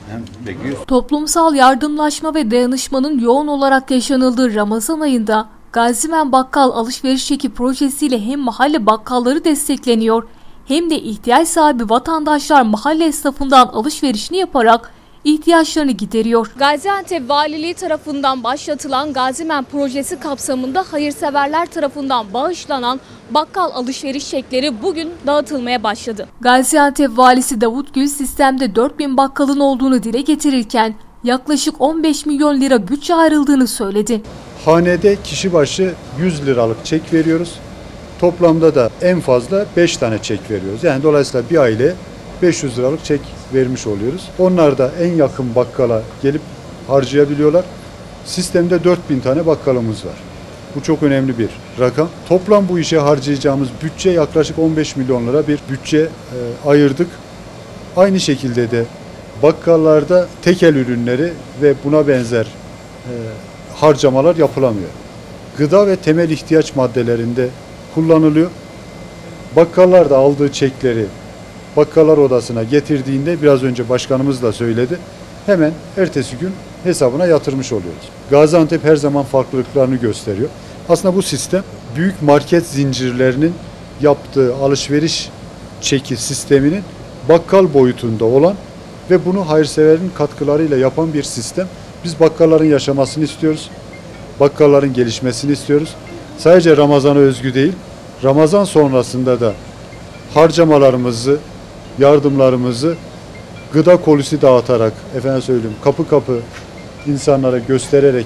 Toplumsal yardımlaşma ve dayanışmanın yoğun olarak yaşanıldığı Ramazan ayında Gazimen Bakkal Alışveriş Çeki projesiyle hem mahalle bakkalları destekleniyor hem de ihtiyaç sahibi vatandaşlar mahalle esnafından alışverişini yaparak ihtiyaçlarını gideriyor. Gaziantep Valiliği tarafından başlatılan Gazimen projesi kapsamında hayırseverler tarafından bağışlanan bakkal alışveriş çekleri bugün dağıtılmaya başladı. Gaziantep Valisi Davut Gül sistemde 4000 bakkalın olduğunu dile getirirken yaklaşık 15 milyon lira bütçe ayrıldığını söyledi. Hanede kişi başı 100 liralık çek veriyoruz. Toplamda da en fazla 5 tane çek veriyoruz. Yani dolayısıyla bir aile 500 liralık çek vermiş oluyoruz. Onlar da en yakın bakkala gelip harcayabiliyorlar. Sistemde 4000 tane bakkalımız var. Bu çok önemli bir rakam. Toplam bu işe harcayacağımız bütçe yaklaşık 15 milyon lira bir bütçe ayırdık. Aynı şekilde de bakkallarda tekel ürünleri ve buna benzer harcamalar yapılamıyor. Gıda ve temel ihtiyaç maddelerinde kullanılıyor. Bakkallar da aldığı çekleri bakkallar odasına getirdiğinde biraz önce başkanımız da söyledi. Hemen ertesi gün hesabına yatırmış oluyoruz. Gaziantep her zaman farklılıklarını gösteriyor. Aslında bu sistem büyük market zincirlerinin yaptığı alışveriş çeki sisteminin bakkal boyutunda olan ve bunu hayırseverin katkılarıyla yapan bir sistem. Biz bakkalların yaşamasını istiyoruz. Bakkalların gelişmesini istiyoruz. Sadece Ramazan'a özgü değil, Ramazan sonrasında da harcamalarımızı, yardımlarımızı gıda kolisi dağıtarak, kapı kapı insanlara göstererek,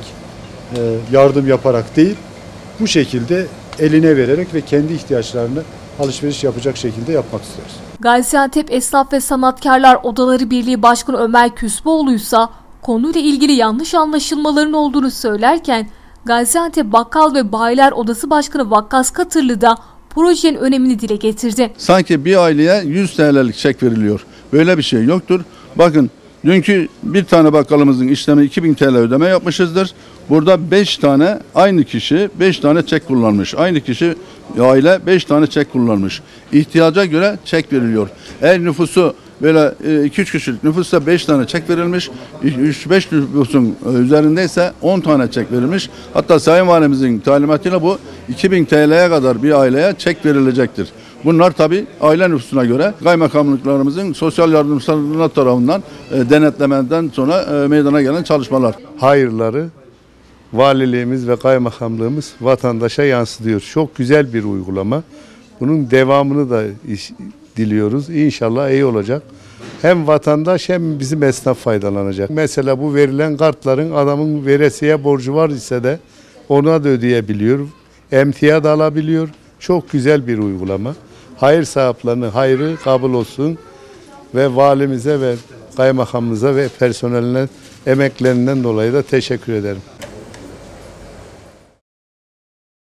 yardım yaparak değil, bu şekilde eline vererek ve kendi ihtiyaçlarını alışveriş yapacak şekilde yapmak istiyoruz. Gaziantep Esnaf ve Sanatkarlar Odaları Birliği Başkanı Ömer Küsboğlu ise konuyla ilgili yanlış anlaşılmaların olduğunu söylerken, Gaziantep Bakkal ve Bayiler Odası Başkanı Vakkas Katırlı da projenin önemini dile getirdi. Sanki bir aileye 100 TL'lik çek veriliyor. Böyle bir şey yoktur. Bakın dünkü bir tane bakkalımızın işlemi 2000 TL ödeme yapmışızdır. Burada 5 tane aynı kişi 5 tane çek kullanmış. Aynı kişi aile 5 tane çek kullanmış. İhtiyaca göre çek veriliyor. Eğer nüfusu böyle 2-3 kişilik nüfusta 5 tane çek verilmiş. 3-5 nüfusun üzerindeyse 10 tane çek verilmiş. Hatta Sayın Valimizin talimatıyla bu 2000 TL'ye kadar bir aileye çek verilecektir. Bunlar tabii aile nüfusuna göre kaymakamlıklarımızın sosyal yardımcılar tarafından denetlemeden sonra meydana gelen çalışmalar. Hayırları valiliğimiz ve kaymakamlığımız vatandaşa yansıtıyor. Çok güzel bir uygulama. Bunun devamını da diliyoruz. İnşallah iyi olacak. Hem vatandaş hem bizim esnaf faydalanacak. Mesela bu verilen kartların adamın veresiye borcu var ise de ona da ödeyebiliyor. Emtia da alabiliyor. Çok güzel bir uygulama. Hayır sahiplerinin hayrı kabul olsun ve valimize ve kaymakamımıza ve personeline emeklerinden dolayı da teşekkür ederim.